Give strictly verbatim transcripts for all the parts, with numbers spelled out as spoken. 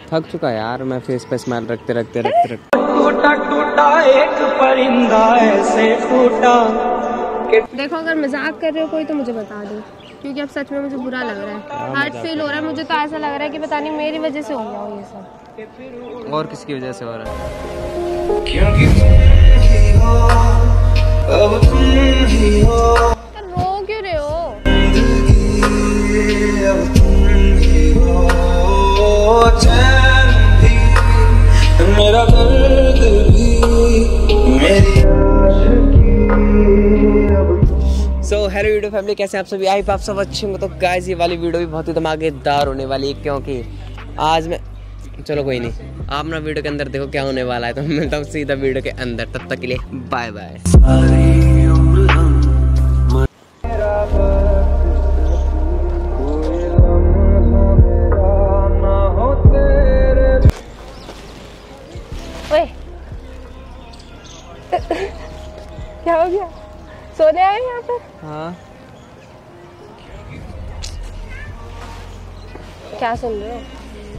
थक चुका यार मैं फेस पे स्माइल रखते रखते रखते रखते टूटा टूटा एक परिंदा ऐसे टूटा। देखो अगर मजाक कर रहे हो कोई तो मुझे बता दो, क्योंकि अब सच में मुझे बुरा लग रहा है, हार्ट फील हो रहा है। मुझे तो ऐसा लग रहा है कि पता नहीं मेरी वजह से हो गया हो ये सब। और किसकी वजह से हो रहा है? क्योंकि तुम ही हो, अब तुम ही हो। तो रो क्यों रहे हो? अब तुम ही हो, चैन भी, मेरा दर्द भी, मेरी सो हेलो वीडियो फैमिली, कैसे आप सभी? आई आप सब अच्छे होंगे। तो गाइस ये वाली वीडियो भी बहुत ही धमाकेदार होने वाली है, क्योंकि आज मैं चलो कोई नहीं, आप ना वीडियो के अंदर देखो क्या होने वाला है। तो मिलता हूँ सीधा वीडियो के अंदर, तब तक के लिए बाय बाय। क्या हो गया? सोने आए यहाँ पर? हाँ। क्या सुन रहे हो?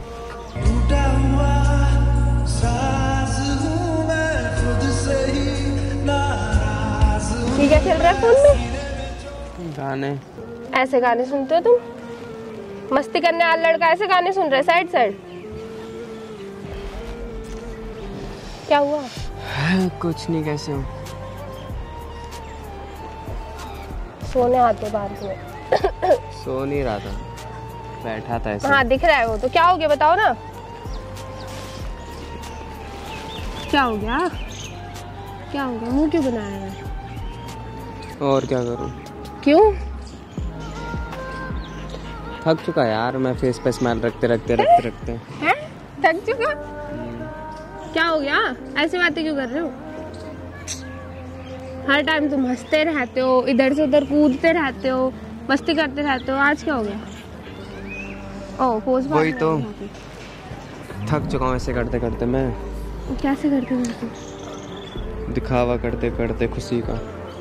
ये क्या चल रहा है फोन में? गाने। ऐसे गाने सुनते हो तुम? मस्ती करने वाला लड़का ऐसे गाने सुन रहा है साइड साइड? क्या हुआ? कुछ नहीं, कैसे हो? सोने आते पार्क में। सो नहीं रहा था, बैठा था ऐसे। हाँ दिख रहा है वो तो। क्या हो गया बताओ ना, क्या हो गया? क्या हो गया? मुंह क्यों बनाया है? और क्या करूं? क्यों? थक चुका यार मैं फेस पे स्माइल रखते रखते रखते रखते हैं? थक चुका? क्या हो गया? ऐसी बातें क्यों कर रहे हो? हर टाइम तुम हंसते रहते हो, इधर से उधर कूदते रहते हो, मस्ती करते रहते हो। आज क्या हो गया? ओह पोज वही तो, थक चुका हूँ ऐसे करते करते मैं। कैसे करते करते? दिखावा करते करते खुशी का।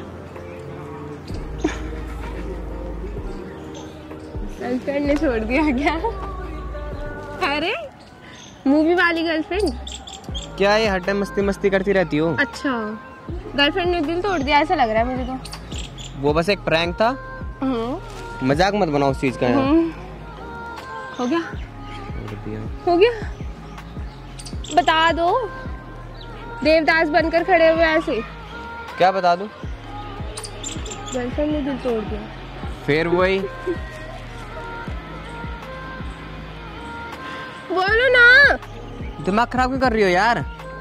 गर्लफ्रेंड ने छोड़ दिया क्या? अरे मूवी वाली गर्लफ्रेंड? क्या ये हर टाइम मस्ती मस्ती करती रहती हो? अच्छा, गर्लफ्रेंड ने दिल तोड़ दिया ऐसा लग रहा है मुझे तो। वो बस एक प्रैंक था, मजाक मत बनाओ उस चीज का। हो गया? हो गया? बता दो, देवदास बनकर खड़े हुए ऐसे। क्या बता दूं? गर्लफ्रेंड ने दिल तोड़ दिया। फिर वही बोलो ना। दिमाग खराब क्यों कर रही हो यार?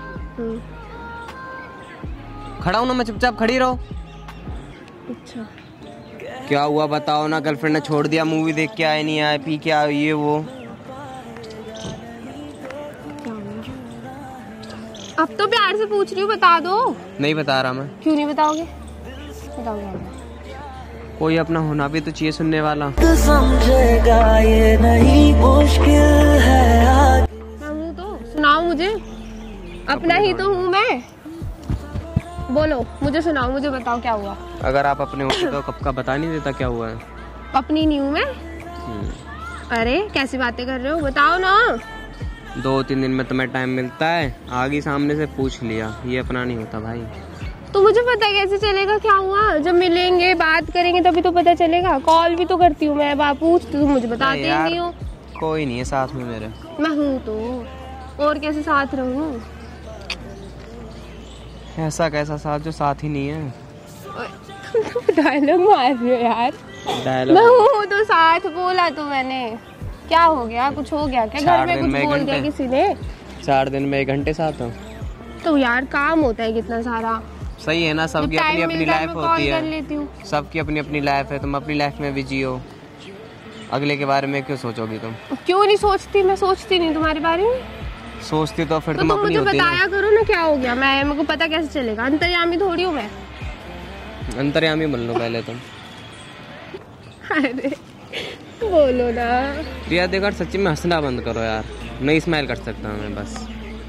खड़ा हूं ना मैं, चुपचाप खड़ी रहो। अच्छा क्या हुआ बताओ ना? गर्लफ्रेंड ने छोड़ दिया, मूवी देख के आए, नहीं आए, पी के आए, ये वो। अब तो प्यार से पूछ रही हूँ, बता दो। नहीं बता रहा मैं। क्यों नहीं बताओगे? बताओगे? कोई अपना होना भी तो चाहिए सुनने वाला। तो समझेगा ये नहीं मुश्किल है। मैं हूँ तो सुनाओ मुझे, अपना ही तो हूँ मैं। बोलो मुझे, सुनाओ मुझे, बताओ क्या हुआ? अगर आप अपने होते तो कब का बता नहीं देता क्या हुआ है। अपनी नहीं हूँ मैं। अरे कैसी बातें कर रहे हो, बताओ ना। दो तीन दिन में तुम्हें टाइम मिलता है, आगे सामने से पूछ लिया, ये अपना नहीं होता भाई। तो मुझे पता कैसे चलेगा क्या हुआ? जब मिलेंगे बात करेंगे तभी तो पता चलेगा। कॉल भी तो करती हूँ मैं, बात पूछती हूँ, मुझे बताते ही नहीं हो। कोई नहीं है साथ में मेरे। मैं हूँ तो, और कैसे साथ रहूँ? ऐसा कैसा साथ जो साथ ही नहीं है? डायलॉग मार रही हो यार। डायलॉग? मैं हूँ तो साथ बोला तो मैंने। क्या हो गया? कुछ हो गया क्या? घर में कुछ बोल दिया किसी ने? चार दिन में एक घंटे साथ हो तो यार काम होता है कितना सारा। सही है ना, सबकी अपनी अपनी लाइफ होती है, सबकी अपनी अपनी लाइफ है। तुम अपनी लाइफ में बिजी हो, अगले के बारे में क्यों सोचोगी तुम? क्यों नहीं सोचती? मैं सोचती नहीं तुम्हारे बारे में। सोचती तो फिर तो तुम तुम अपनी मुझे होती बताया करो ना क्या हो गया। मैं मेरे को पता कैसे चलेगा? अंतर्यामी थोड़ी हूँ मैं। अंतर्यामी बोल लो पहले तुम। अरे बोलो ना। प्रिया देखो सच्ची में हंसना बंद करो यार, नहीं स्माइल कर सकता मैं बस।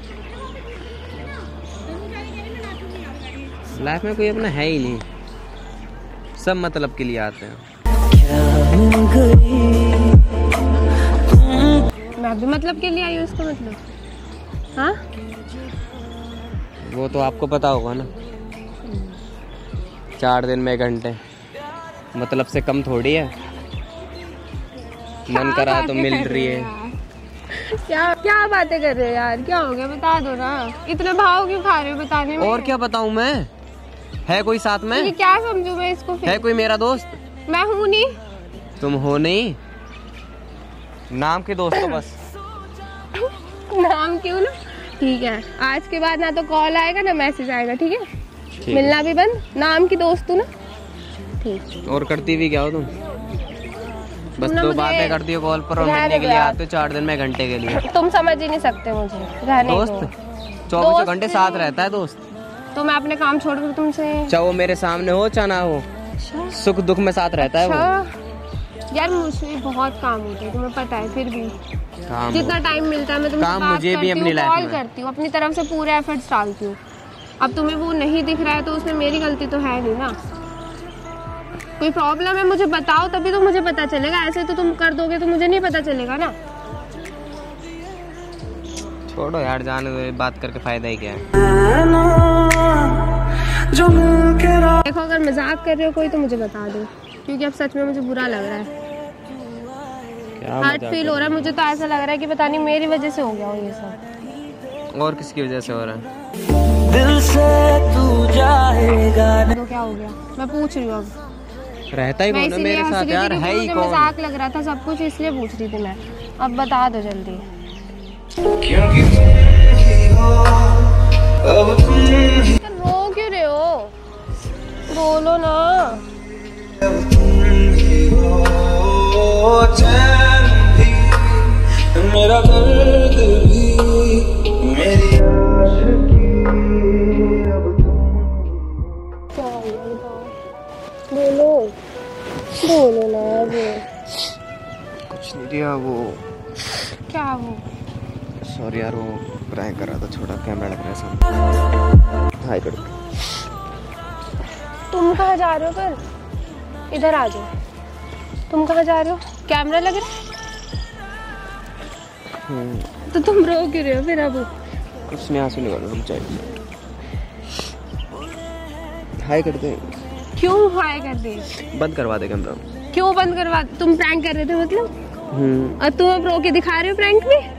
लाइफ में कोई अपना है ही नहीं, सब मतलब के लिए आते हैं। मैं भी मतलब के लिए आई हूँ इसका मतलब। हाँ वो तो आपको पता होगा ना, चार दिन में घंटे मतलब से कम थोड़ी है। मन करा तो मिल रही है। क्या क्या बातें कर रहे हो यार, क्या हो गया बता दो ना, इतना भाव क्यों खा रहे हो बताने में। और क्या बताऊं मैं, है कोई साथ में? ये क्या समझूं मैं इसको फिर? है कोई मेरा दोस्त? मैं हूँ नहीं। तुम हो नहीं, नाम के दोस्त हो बस। नाम क्यों ना, ठीक है आज के बाद ना तो कॉल आएगा ना मैसेज आएगा, ठीक है? ठीक मिलना है। भी बंद, नाम की दोस्त हूँ ना, ठीक। और करती भी क्या हो तुम? बस ना दो मुझे बातें करती हो कॉल पर और रहने मिलने के दो लिए यार। आते हो चार दिन में घंटे के लिए। तुम समझ ही नहीं सकते मुझे, रहने दोस्त दो। चौबीसों दोस्त घंटे साथ रहता है दोस्त। तो मैं अपने काम छोड़कर तुमसे। चाहे वो मेरे सामने हो चाहे ना हो, अच्छा सुख दुख में साथ रहता है वो। अच्छा। यार मुझे बहुत काम होता है तुम्हें पता है, फिर भी काम जितना टाइम मिलता है मैं तुमसे काम बात मुझे भी करती अपनी हूँ, लाइफ कॉल में। करती हूँ, अपनी तरफ से पूरे एफर्ट्स डालती हूँ। अब तुम्हें वो नहीं दिख रहा है तो उसमें मेरी गलती तो है नहीं ना। कोई प्रॉब्लम है मुझे बताओ तभी तो मुझे पता चलेगा, ऐसे तो तुम कर दोगे तो मुझे नहीं पता चलेगा ना। छोड़ो यार, जाने दो, बात करके फायदा ही क्या है। देखो अगर मजाक कर रहे हो कोई तो मुझे बता दो, क्योंकि अब सच में मुझे बुरा लग रहा है, क्या हार्ट मजाक फील कर हो रहा है। मुझे तो ऐसा लग रहा है कि पता नहीं मेरी वजह से हो गया हो ये सब। रहे हो? और किसकी वजह से हो रहा है? दिल से तू जाएगा। तो क्या हो गया मैं पूछ रही हूँ अब। रहता ही मैं कौन है इसीलिए मेरे हंस साथ रही यार, थी है क्योंकि ही मुझे कौन? मजाक लग रहा था सब कुछ, इसलिए पूछ रही थी मैं। अब बता दो जल्दी। क्योंकि तुम ही हो, अब तुम ही, तो रो क्यों रहे हो, बोलो ना। अब तुम ही हो, चैन भी, मेरा दर्द भी, मेरी आशिकी, अब क्या हो गया बताओ, बोलो बोलो ना। वो कुछ नहीं दिया वो, क्या वो सॉरी यार, वो प्रैंक कर रहा था, छोटा कैमरा लग रहा है सामने। हाय कर। तुम कहाँ जा रहे हो फिर, इधर आ जाओ। तुम कहाँ जा रहे हो, कैमरा लग रहा है हम्म, तो तुम रो क्यों रहे हो फिर? अब कुछ नहीं, आंसू निकालो तुम चाहिए। हाय कर दे। क्यों हाय कर दी, बंद करवा दे कैमरा। क्यों बंद करवा? तुम प्रैंक कर रहे थे मतलब, हम्म, और तुम अब रो के दिखा रहे हो प्रैंक में?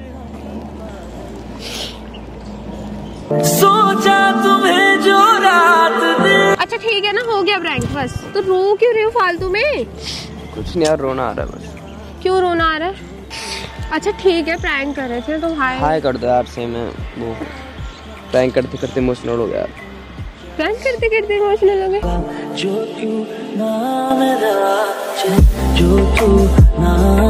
सोचा तुम्हें जो रात दे। अच्छा ठीक है ना, हो गया प्रैंक बस। तो रो क्यों रहे हो फालतू में? कुछ नहीं यार, रोना आ रहा है बस। क्यों रोना आ रहा है? अच्छा ठीक है प्रैंक कर रहे थे तो हाय हाय कर दो यार से, मैं वो प्रैंक करते करते इमोशनल हो गया। प्रैंक करते करते इमोशनल हो गए। जो तू ना मेरा, जो तू ना